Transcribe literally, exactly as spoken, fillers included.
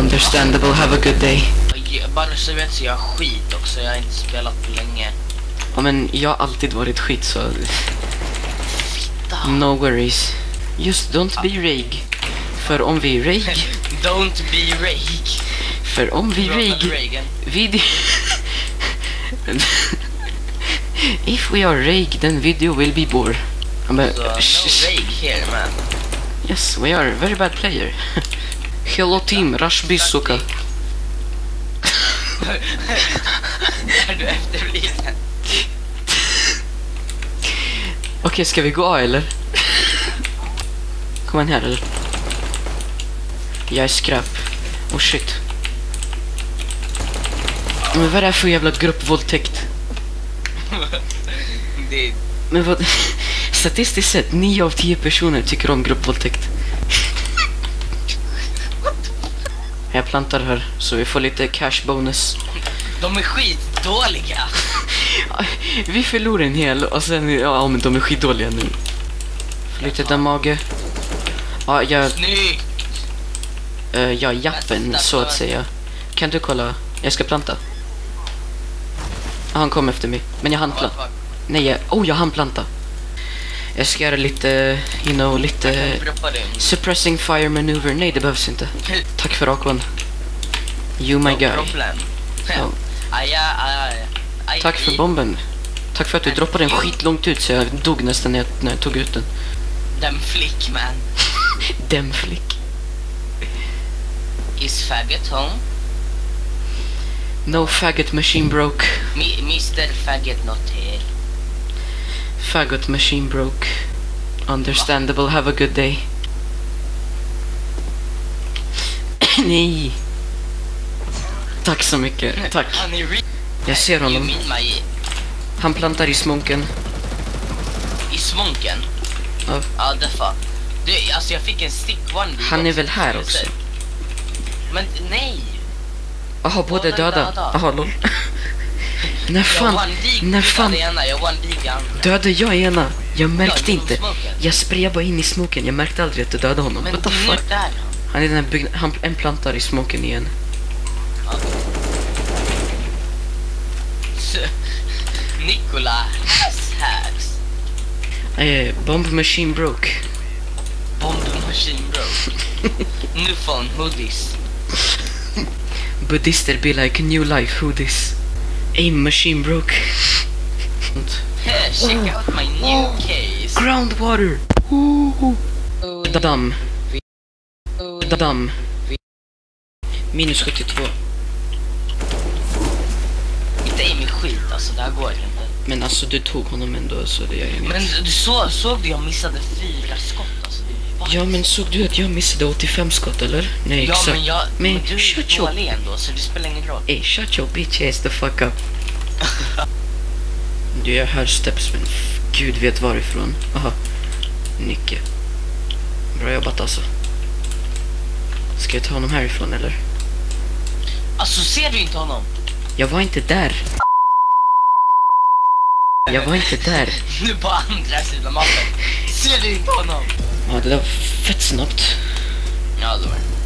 Understandable, have a good day. Bara så vet så jag är skit också, jag har inte spelat på länge. Ja, men jag har alltid varit skit så... Fitta. No worries. Just don't be rig. För om vi rig... Don't be rig. För om vi Ronald rig... Reagan. Video... If we are rig, then video will be bore. Ja, men... So, no rig here, man. Yes, we are very bad player. Hello team, Rush Bizuka. Är du efterbliven? Okej, ska vi gå eller? Kom in här eller? Jag är skräp. Oh shit. Men vad är det här för jävla gruppvåldtäkt? Det... Men vad... Statistiskt sett, nio av tio personer tycker om gruppvåldtäkt. Jag plantar här, så vi får lite cash bonus. De är skitdåliga. Vi förlorar en hel, och sen, ja men de är skitdåliga nu. Får lite damage. Ja, jag... Snyggt! Uh, jag är jappen, så att säga. Kan du kolla? Jag ska planta. Ah, han kom efter mig, men jag hann planta. Nej, jag... Oh, jag hann planta. Jag ska göra lite, you know, lite... Suppressing fire maneuver. Nej, det behövs inte. Tack för rakon. You my guy. Oh. Tack för bomben. Tack för att du droppade den skitlångt ut så jag dog nästan när jag, när jag tog ut den. Dem flick, man. Dem flick. Is faggot home? No faggot machine broke. Mi Mister Faggot not here. Faggot machine broke. Understandable, have a good day. Nej. Tack så mycket, tack. Jag ser honom. Han plantar i smonken. I smonken? Ja. Ja, det fan. Du, alltså jag fick en stick one. Han är väl här också? Men nej. Jaha, båda döda. Jaha, lol. När fan, när fan dödade jag ena? Jag märkte inte. Jag sprayade bara in i smoken. Jag märkte aldrig att du dödade honom. What the fuck? Han är den här bygg... Han en plantar i smoken igen. Nikola has hacks. Eh, bomb machine broke. Bomb machine broke. New phone hoodies. Buddhister be like new life hoodies. Aim machine broke. Hey, check oh. out my new oh. case. Groundwater. Ooh. Damm. Damm. Minus sjuttiotvå. Inte aim är skit, alltså det här går inte. Men alltså du tog honom ändå så det gör inget. Men du så, såg du jag missade fyra skott alltså. Ja men såg du att jag missade åttiofem skott eller? Nej ja, exakt. Men, jag, men, men du är dålig ändå så det spelar ingen roll. Ey, shut your bitch ass the fuck up. Du, jag hör steps men gud vet varifrån. Aha, Nicke. Bra jobbat alltså. Ska jag ta honom härifrån eller? Alltså ser du inte honom? Jag var inte där. Jag var inte där. Nu på andra sidan mappen. Ser du inte honom? Ja, det där var fett snabbt. Ja, det var